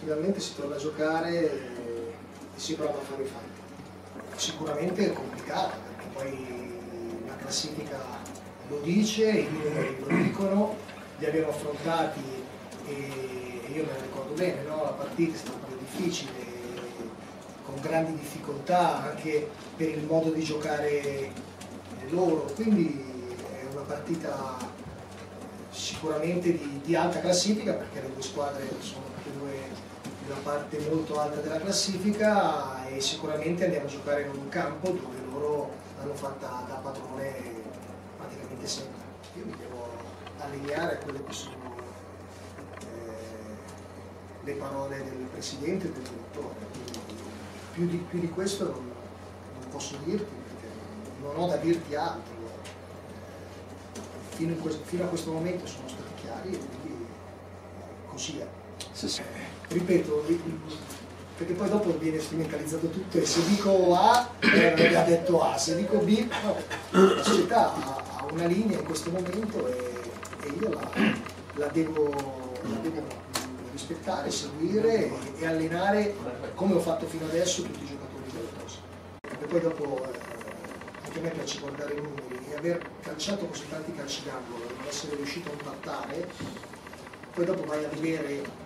finalmente si torna a giocare e si prova a fare i fatti. Sicuramente è complicata, perché poi la classifica lo dice, i numeri lo dicono, li abbiamo affrontati e io me la ricordo bene, no? La partita è stata difficile, con grandi difficoltà anche per il modo di giocare loro, quindi è una partita sicuramente di alta classifica, perché le due squadre sono tutte e due in una parte molto alta della classifica, e sicuramente andiamo a giocare in un campo dove loro l'hanno fatta da padrone praticamente sempre. Io mi devo allineare a quelle che sono le parole del presidente e del direttore. Più di questo non posso dirti, perché non ho da dirti altro. Fino a questo momento sono stati chiari e quindi così è. Sì. Ripeto, perché poi dopo viene strumentalizzato tutto, e se dico A, ha detto A, se dico B, no. La società ha una linea in questo momento e io la devo rispettare, seguire e allenare come ho fatto fino adesso tutti i giocatori della cosa. Perché poi dopo anche a me piace guardare i numeri, e aver calciato così tanti calci d'angolo e non essere riuscito a impattare, poi dopo vai a vedere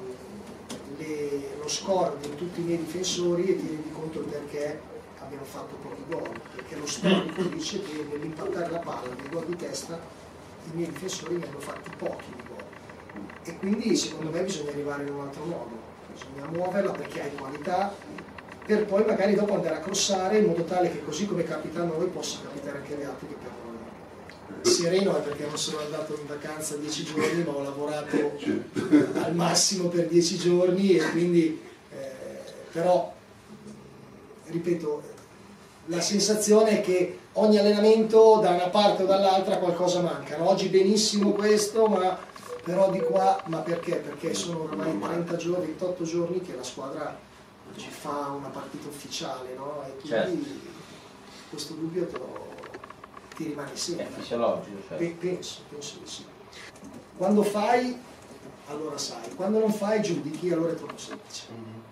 lo score di tutti i miei difensori e ti rendi conto perché abbiamo fatto pochi gol, perché lo storico dice che nell'impattare la palla nei gol di testa i miei difensori ne hanno fatti pochi di gol, e quindi secondo me bisogna arrivare in un altro modo, bisogna muoverla perché hai qualità, per poi magari dopo andare a crossare in modo tale che, così come capita a noi, possa capitare anche agli altri che perdono. Sereno è perché non sono andato in vacanza 10 giorni, ma ho lavorato al massimo per 10 giorni, e quindi però ripeto, la sensazione è che ogni allenamento da una parte o dall'altra qualcosa manca, no? Oggi benissimo questo, ma però di qua, ma perché? Perché sono ormai 30 giorni, 28 giorni che la squadra ci fa una partita ufficiale, no? E quindi questo dubbio ti rimane sempre. È fisiologico, certo. Penso di sì. Quando fai, allora sai, quando non fai giudichi, allora è troppo semplice.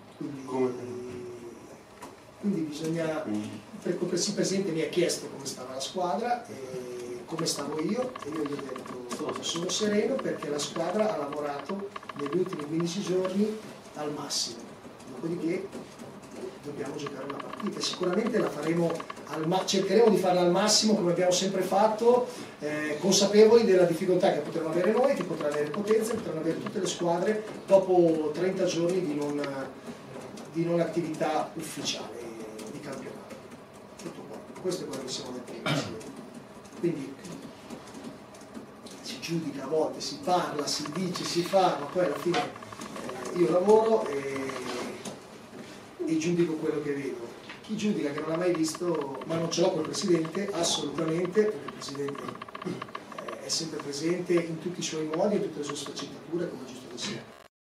Quindi bisogna, il presidente mi ha chiesto come stava la squadra e come stavo io, e io gli ho detto sono sereno perché la squadra ha lavorato negli ultimi 15 giorni al massimo, dopodiché dobbiamo giocare una partita, sicuramente la faremo cercheremo di farla al massimo come abbiamo sempre fatto, consapevoli della difficoltà che potremo avere noi, che potrà avere Potenza, che potranno avere tutte le squadre dopo 30 giorni di non attività ufficiale di campionato. Tutto qua. Questo è quello che siamo detti. Quindi si giudica a volte, si parla, si dice, si fa, ma poi alla fine io lavoro e giudico quello che vedo. Chi giudica che non l'ha mai visto, ma non ce l'ho col Presidente, assolutamente, perché il Presidente è sempre presente in tutti i suoi modi, in tutte le sue sfaccettature, come giusto che sia.